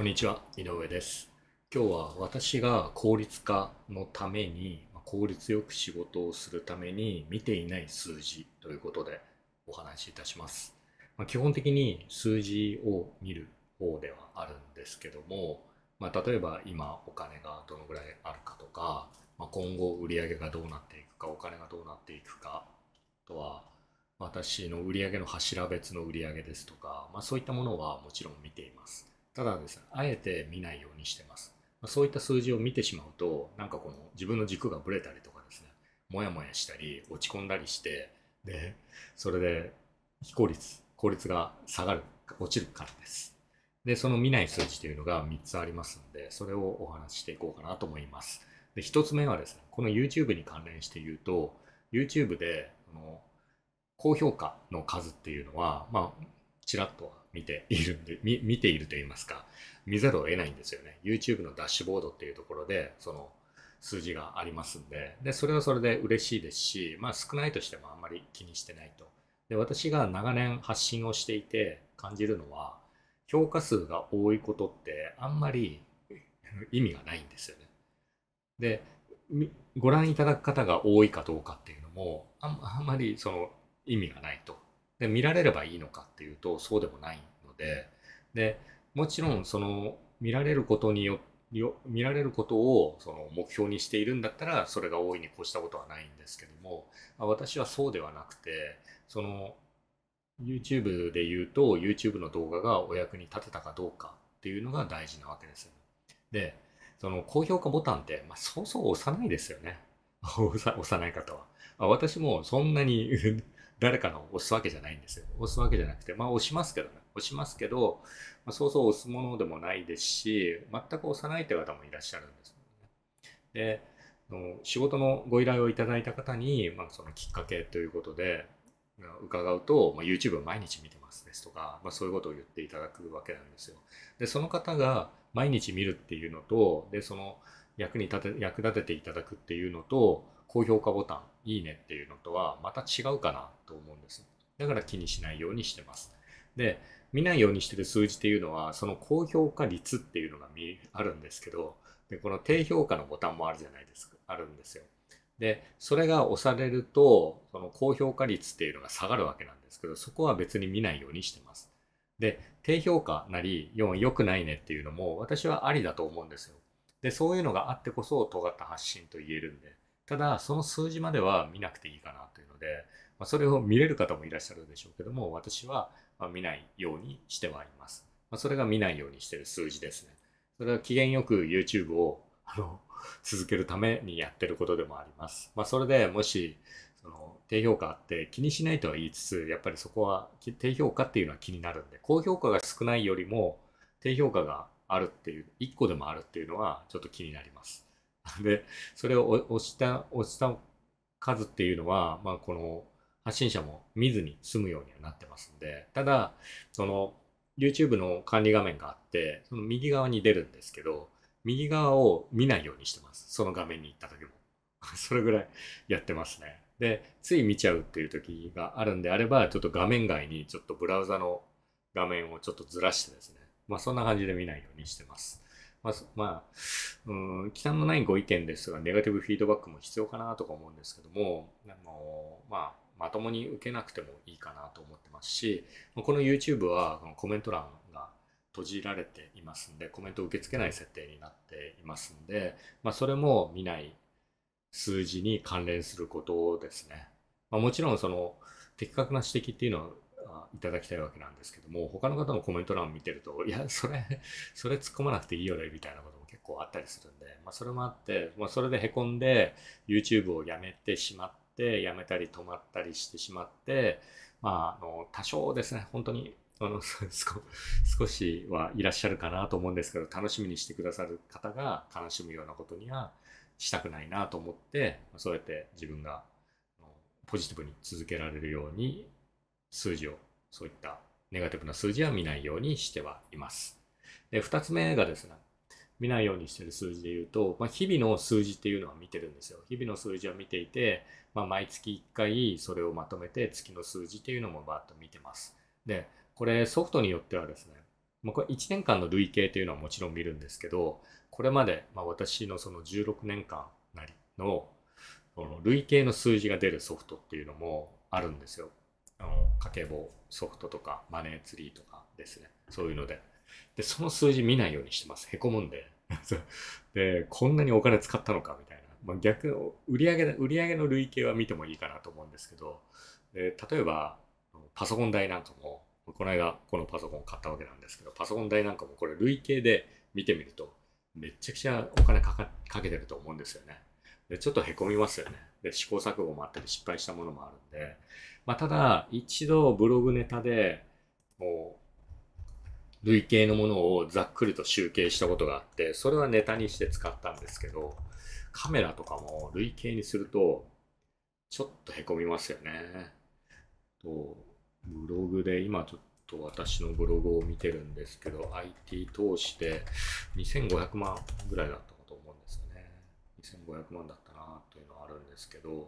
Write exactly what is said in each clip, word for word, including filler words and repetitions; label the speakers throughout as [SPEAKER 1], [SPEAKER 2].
[SPEAKER 1] こんにちは、井上です。今日は私が効率化のために、まあ効率よく仕事をするために見ていない数字ということでお話しいたします。まあ基本的に数字を見る方ではあるんですけども、まあ、例えば今お金がどのぐらいあるかとか、まあ、今後売上がどうなっていくか、お金がどうなっていくか、あとは私の売上の柱別の売上ですとか、まあ、そういったものはもちろん見ています。ただですね、あえて見ないようにしてます。まあそういった数字を見てしまうと、なんかこの自分の軸がぶれたりとかですね、もやもやしたり、落ち込んだりして、で、それで非効率、効率が下がる、落ちるからです。で、その見ない数字というのがみっつありますので、それをお話ししていこうかなと思います。で、ひとつめはですね、この YouTube に関連して言うと、YouTube で、あの、高評価の数っていうのは、まあ、ちらっとは見ているんで、見見ていると言いますか、見ざるを得ないんですよね。YouTube のダッシュボードっていうところで、その数字がありますんで、で、それはそれで嬉しいですし、まあ少ないとしてもあんまり気にしてないと。で、私が長年発信をしていて感じるのは、評価数が多いことってあんまり意味がないんですよね。で、ご覧いただく方が多いかどうかっていうのも、あんあんまりその意味がないと。で、見られればいいのかっていうと、そうでもないので、で、もちろんその見られることによよ見られることをその目標にしているんだったら、それが大いに越したことはないんですけども、私はそうではなくて、その YouTube で言うと、YouTube の動画がお役に立てたかどうかっていうのが大事なわけですよ。で、その高評価ボタンって、まあ、そうそう押さないですよね。押さ押さない方は。まあ私もそんなに誰かの押すわけじゃないんですよ。押すわけじゃなくて、まあ押しますけどね。押しますけど、まあ、そうそう押すものでもないですし、全く押さないって方もいらっしゃるんですよね。で、の仕事のご依頼をいただいた方に、まあ、そのきっかけということで伺うと、まあ、YouTube を毎日見てますですとか、まあ、そういうことを言っていただくわけなんですよ。で、その方が毎日見るっていうのと、で、その役に立て、役立てていただくっていうのと、高評価ボタン、いいねっていうのとはまた違うかなと思うんです。だから気にしないようにしてます。で、見ないようにしてる数字っていうのは、その高評価率っていうのが見あるんですけど、で、この低評価のボタンもあるじゃないですか。あるんですよ。で、それが押されると、その高評価率っていうのが下がるわけなんですけど、そこは別に見ないようにしてます。で、低評価なり、要は良くないねっていうのも、私はありだと思うんですよ。で、そういうのがあってこそ、尖った発信と言えるんで。ただ、その数字までは見なくていいかなというので、まあ、それを見れる方もいらっしゃるでしょうけども、私はまあ見ないようにしてはいます。まあ、それが見ないようにしている数字ですね。それは機嫌よく YouTube をあの続けるためにやってることでもあります。まあ、それでもし、その低評価あって気にしないとは言いつつ、やっぱりそこは低評価っていうのは気になるんで、高評価が少ないよりも低評価があるっていう、いっこでもあるっていうのはちょっと気になります。で、それを押した、押した数っていうのは、まあ、この発信者も見ずに済むようにはなってますんで、ただ、その YouTube の管理画面があって、その右側に出るんですけど、右側を見ないようにしてます。その画面に行った時も。それぐらいやってますね。で、つい見ちゃうっていう時があるんであれば、ちょっと画面外にちょっとブラウザの画面をちょっとずらしてですね。まあそんな感じで見ないようにしてます。まあ、まあ、うん、忌憚のないご意見ですが、ネガティブフィードバックも必要かなとか思うんですけども、あのまあ、まともに受けなくてもいいかなと思ってますし、この YouTube はコメント欄が閉じられていますんで、コメントを受け付けない設定になっていますんで、まあ、それも見ない数字に関連することですね。まあ、もちろんその的確な指摘っていうのはいただきたいわけなんですけども、他の方のコメント欄を見てると、いや、それ、それ突っ込まなくていいよね、みたいなことも結構あったりするんで、まあ、それもあって、まあ、それで凹んで YouTube をやめてしまって、やめたり止まったりしてしまって、まあ、あの、多少ですね、本当に、あの、少少しはいらっしゃるかなと思うんですけど、楽しみにしてくださる方が悲しむようなことにはしたくないなと思って、そうやって自分がポジティブに続けられるように数字を、そういったネガティブな数字は見ないようにしてはいます。で、二つ目がですね、見ないようにしている数字で言うと、まあ、日々の数字っていうのは見てるんですよ。日々の数字は見ていて、まあ、毎月いっかいそれをまとめて月の数字っていうのもバーッと見てます。で、これソフトによってはですね、 まあ、これいちねんかんの累計というのはもちろん見るんですけど、これまで、まあ、私のそのじゅうろくねんかんなりのこの累計の数字が出るソフトっていうのもあるんですよ。あの家計簿ソフトとかマネーツリーとかですね。そういうので。で、その数字見ないようにしてます。へこむんで。で、こんなにお金使ったのかみたいな。まあ、逆の売上売上の累計は見てもいいかなと思うんですけど、で例えばパソコン代なんかも、この間このパソコン買ったわけなんですけど、パソコン代なんかもこれ累計で見てみると、めっちゃくちゃお金かかかけてると思うんですよね。で、ちょっとへこみますよね。で、試行錯誤もあったり失敗したものもあるんで、まあ、ただ、一度ブログネタでもう累計のものをざっくりと集計したことがあって、それはネタにして使ったんですけど、カメラとかも累計にすると、ちょっとへこみますよね。と、ブログで今ちょっと私のブログを見てるんですけど、アイティー 通してにせんごひゃくまんぐらいだったかと思うんですよね。にせんごひゃくまんだったなというのはあるんですけど、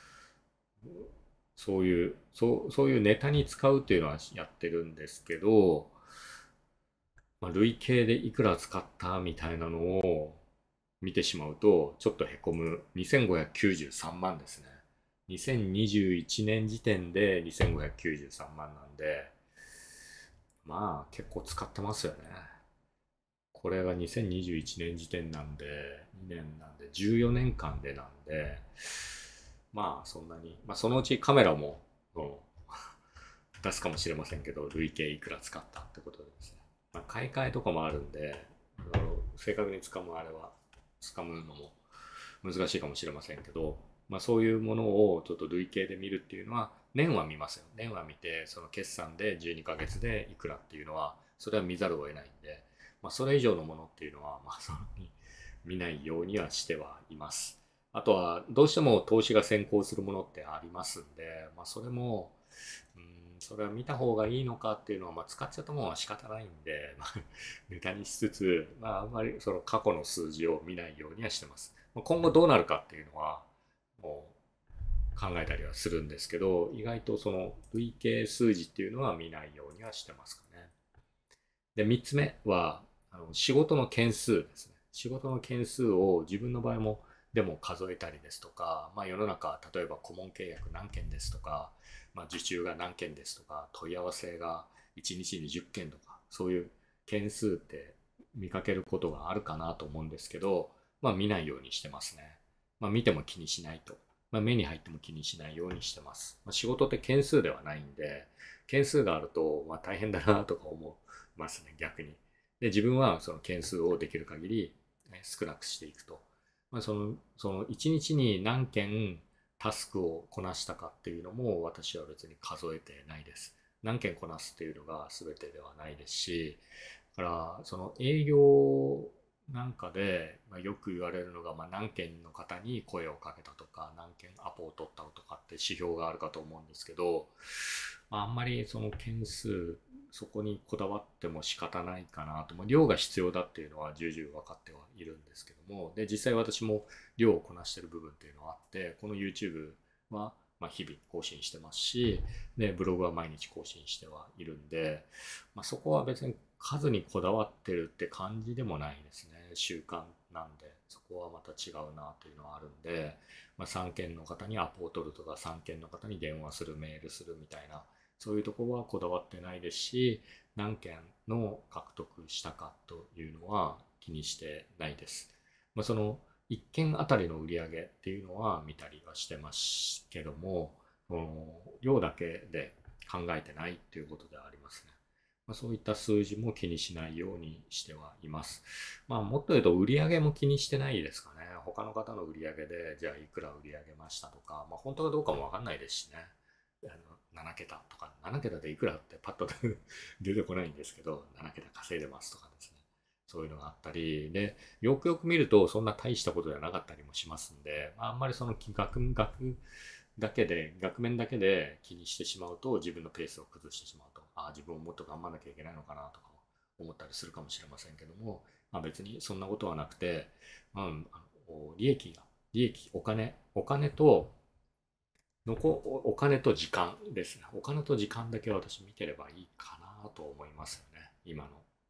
[SPEAKER 1] そういう、そう、そういうネタに使うっていうのはやってるんですけど、まあ、累計でいくら使ったみたいなのを見てしまうと、ちょっとへこむ。にせんごひゃくきゅうじゅうさんまんですね。にせんにじゅういちねん時点でにせんごひゃくきゅうじゅうさんまんなんで、まあ結構使ってますよね。これがにせんにじゅういちねん時点なんで、にねんなんで、じゅうよねんかんでなんで、まあそんなに、まあそのうちカメラも、うん、出すかもしれませんけど、累計いくら使ったってことでですね。まあ、買い替えとかもあるんで、あの正確に掴むあれは、掴むのも難しいかもしれませんけど、まあ、そういうものをちょっと累計で見るっていうのは、年は見ますよ。年は見て、その決算でじゅうにかげつでいくらっていうのは、それは見ざるを得ないんで、まあ、それ以上のものっていうのは、まあ、その見ないようにはしてはいます。あとは、どうしても投資が先行するものってありますんで、まあ、それも、うん、それは見た方がいいのかっていうのは、まあ、使っちゃったものは仕方ないんで、まあ、ネタにしつつ、まあ、あんまりその過去の数字を見ないようにはしてます。今後どうなるかっていうのは、もう考えたりはするんですけど、意外とその累計数字っていうのは見ないようにはしてますかね。で、みっつめは、あの仕事の件数ですね。仕事の件数を自分の場合もでも数えたりですとか、まあ、世の中、例えば顧問契約何件ですとか、まあ、受注が何件ですとか、問い合わせがいちにちにじゅっけんとか、そういう件数って見かけることがあるかなと思うんですけど、まあ、見ないようにしてますね。まあ、見ても気にしないと。まあ、目に入っても気にしないようにしてます。まあ、仕事って件数ではないんで、件数があると、まあ、大変だなとか思いますね、逆に。で、自分はその件数をできる限り少なくしていくと。まあ、その、そのいちにちに何件タスクをこなしたかっていうのも私は別に数えてないです。何件こなすっていうのが全てではないですし、だからその営業なんかで、まあ、よく言われるのが、まあ、何件の方に声をかけたとか、何件アポを取ったとかって指標があるかと思うんですけど、まあ、あんまりその件数、そこにこだわっても仕方ないかなと、まあ、量が必要だっていうのは重々分かってはいるんですけども、で、実際私も量をこなしてる部分っていうのはあって、この YouTube はまあ日々更新してますし、で、ブログは毎日更新してはいるんで、まあ、そこは別に数にこだわってるって感じでもないですね。習慣なんで、そこはまた違うなというのはあるんで、まあ、さんけんの方にアポを取るとか、さんけんの方に電話する、メールするみたいな、そういうところはこだわってないですし、何件の獲得したかというのは気にしてないです。まあ、そのいっけんあたりの売り上げっていうのは見たりはしてますけども、量だけで考えてないっていうことではありますね。まあ、そういった数字も気にしないようにしてはいます。まあ、もっと言うと売上も気にしてないですかね。他の方の売上で、じゃあいくら売り上げましたとか、まあ、本当かどうかもわかんないですしね。あのなな桁とか、なな桁でいくらってパッと出てこないんですけど、なな桁稼いでますとかですね。そういうのがあったり、で、よくよく見るとそんな大したことではなかったりもしますんで、まあ、あんまりその額、額だけで、額面だけで気にしてしまうと自分のペースを崩してしまうと、ああ、自分をもっと頑張らなきゃいけないのかなとか思ったりするかもしれませんけども、まあ、別にそんなことはなくて、まあ、あの利益が、利益、お金、お金と、のこお金と時間ですね。お金と時間だけ私見てればいいかなと思いますよね。今の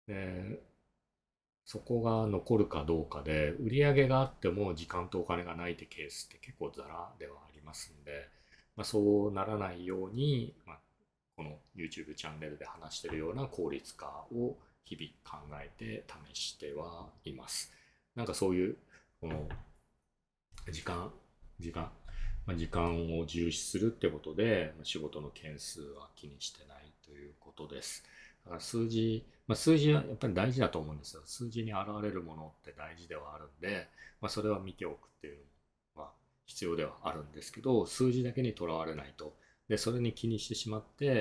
[SPEAKER 1] で、そこが残るかどうかで、売り上げがあっても時間とお金がないってケースって結構ザラではありますんで、まあ、そうならないように、まあ、この YouTube チャンネルで話しているような効率化を日々考えて試してはいます。なんかそういう、この時間、時間、まあ、時間を重視するってことで、仕事の件数は気にしてないということです。だから数字、まあ、数字はやっぱり大事だと思うんですよ。数字に現れるものって大事ではあるんで、まあ、それは見ておくっていうのは必要ではあるんですけど、数字だけにとらわれないと。で、それに気にしてしまって、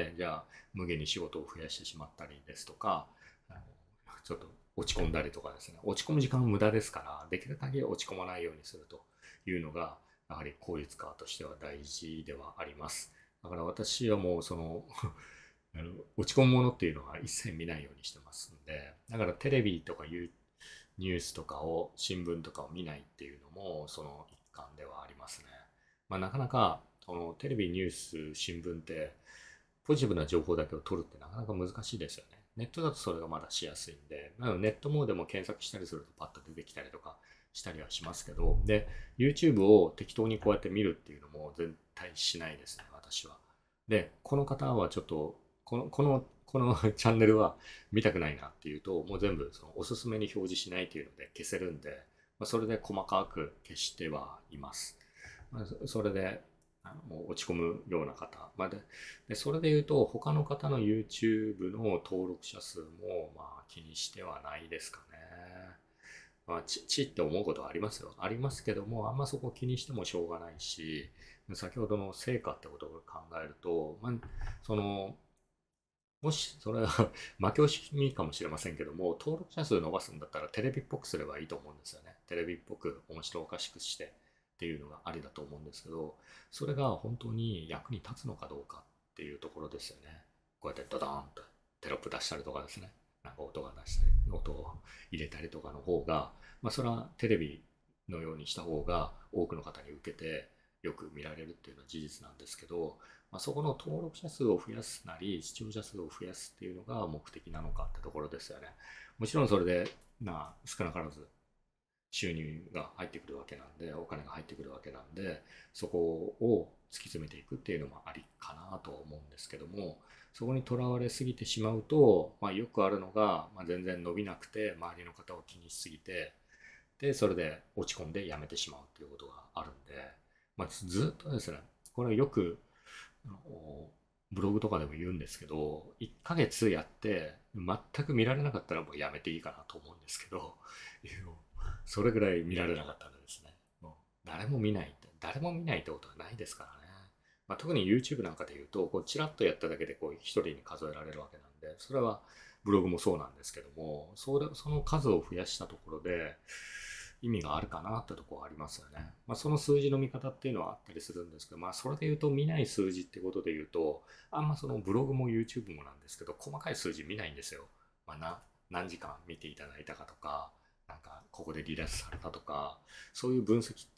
[SPEAKER 1] じゃあ無限に仕事を増やしてしまったりですとか、あのちょっと落ち込んだりとかですね、落ち込む時間は無駄ですから、できる限り落ち込まないようにするというのが、やはり効率化としては大事ではあります。だから私はもうそのあの落ち込むものっていうのは一切見ないようにしてますんで、だからテレビとかいうニュースとかを、新聞とかを見ないっていうのもその一環ではありますね。まあ、なかなかこのテレビ、ニュース、新聞ってポジティブな情報だけを取るってなかなか難しいですよね。ネットだとそれがまだしやすいんで、まあネットモードでも検索したりするとパッと出てきたりとかしたりはしますけど、で、YouTube を適当にこうやって見るっていうのも絶対しないですね、私は。で、この方はちょっと、この、この、このチャンネルは見たくないなっていうと、もう全部そのおすすめに表示しないっていうので消せるんで、まあ、それで細かく消してはいます。まあ、それで、あのもう落ち込むような方、まあ、ででそれで言うと他の方の YouTube の登録者数もまあ気にしてはないですかね。まあ、ち、ちって思うことはありますよ。ありますけども、あんまそこ気にしてもしょうがないし、先ほどの成果ってことを考えると、まあ、その、もしそれは負け惜しみかもしれませんけども、登録者数伸ばすんだったらテレビっぽくすればいいと思うんですよね。テレビっぽく面白おかしくしてっていうのがありだと思うんですけど、それが本当に役に立つのかどうかっていうところですよね。こうやってドドーンとテロップ出したりとかですね。なんか音が出したり、音を入れたりとかの方が、まあそれはテレビのようにした方が多くの方に受けてよく見られるっていうのは事実なんですけど、まあ、そこの登録者数を増やすなり、視聴者数を増やすっていうのが目的なのかってところですよね。もちろんそれで、まあ、少なからず収入が入ってくるわけなんで、お金が入ってくるわけなんで、そこを突き詰めていくっていうのもありかなと思うんですけども、そこにとらわれすぎてしまうと、まあ、よくあるのが、まあ、全然伸びなくて、周りの方を気にしすぎて、で、それで落ち込んでやめてしまうっていうことがあるんで、まあ、ずっとですね、これよくブログとかでも言うんですけど、いっかげつやって全く見られなかったらもうやめていいかなと思うんですけど、それぐらい見られなかったんでですね、もう誰も見ないって、誰も見ないってことはないですからね。まあ、特に YouTube なんかで言うと、こうチラッとやっただけでこう一人に数えられるわけなんで、それはブログもそうなんですけども、それその数を増やしたところで、意味があるかなってところはありますよね。まあ、その数字の見方っていうのはあったりするんですけど、まあ、それで言うと見ない数字ってことで言うと、あんまそのブログも YouTube もなんですけど、細かい数字見ないんですよ。まあ、な何時間見ていただいたかとか、なんかここで離脱されたとか、そういう分析って、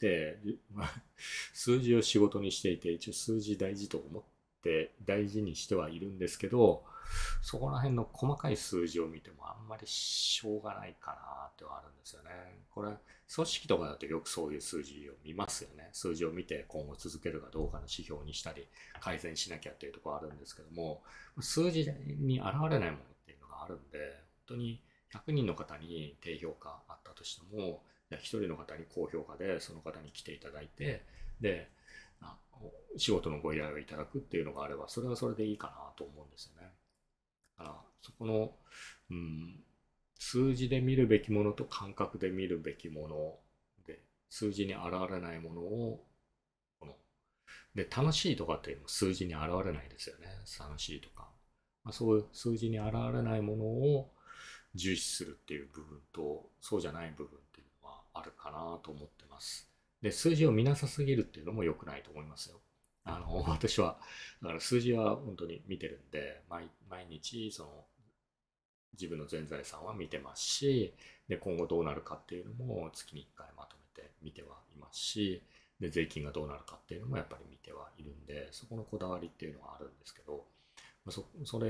[SPEAKER 1] まあ、数字を仕事にしていて、一応数字大事と思って大事にしてはいるんですけど、そこら辺の細かい数字を見てもあんまりしょうがないかなってはあるんですよね。これ、組織とかだとよくそういう数字を見ますよね。数字を見て今後続けるかどうかの指標にしたり、改善しなきゃっていうところあるんですけども、数字に現れないものっていうのがあるんで、本当にひゃくにんの方に低評価あったとしても、ひとりの方に高評価でその方に来ていただいて、で、仕事のご依頼をいただくっていうのがあれば、それはそれでいいかなと思うんですよね。だから、そこの、うん、数字で見るべきものと感覚で見るべきもので、数字に現れないものを、この、で、楽しいとかっていうのも数字に現れないですよね。楽しいとか。まあ、そういう数字に現れないものを重視するっていう部分と、そうじゃない部分っていうのはあるかなと思ってます。で、数字を見なさすぎるっていうのも良くないと思いますよ。あの、私は、だから数字は本当に見てるんで、毎、毎日、その、自分の全財産は見てますし、で、今後どうなるかっていうのも月にいっかいまとめて見てはいますし、で、税金がどうなるかっていうのもやっぱり見てはいるんで、そこのこだわりっていうのはあるんですけど、そ、それ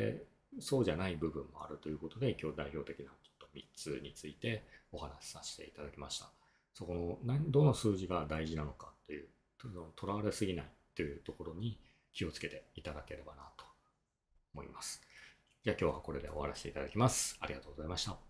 [SPEAKER 1] そうじゃない部分もあるということで、今日代表的なちょっとみっつについてお話しさせていただきました。そこの何どの数字が大事なのかという、とらわれすぎないというところに気をつけていただければなと思います。じゃあ今日はこれで終わらせていただきます。ありがとうございました。